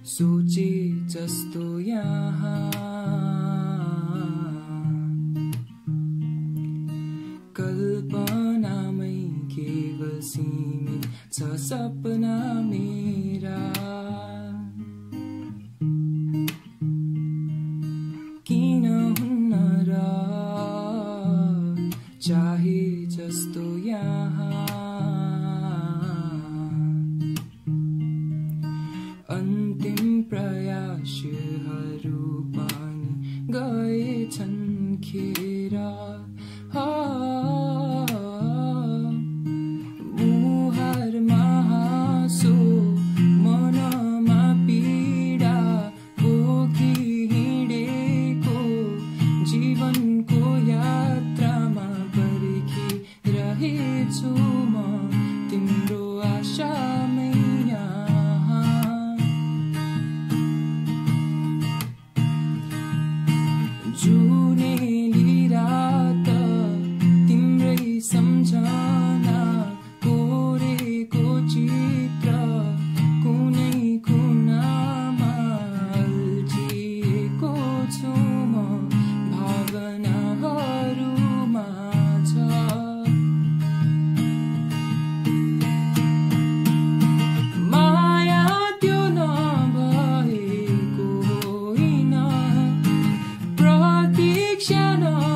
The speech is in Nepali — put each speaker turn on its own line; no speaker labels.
सोचे जस्तो यहाँ कल्पनामै केवल सीमित छ सपना मेरा किन हुन्न र चाहे जस्तो यहाँ अन्तिम प्रयासहरू पनि गएछन् खेर मुहारमा हाँसो मनमा पीडा बोकी हिँडेको जीवनको यात्रामा पर्खिरहेछु म तिम्रो आशामै जुनेली रात तिम्रै सम्झना कोरेको चित्र कुनै कुनामा अल्झिएको छु म भावनाहरूमा छ माया त्यो नभएको होइन प्रतीक्षा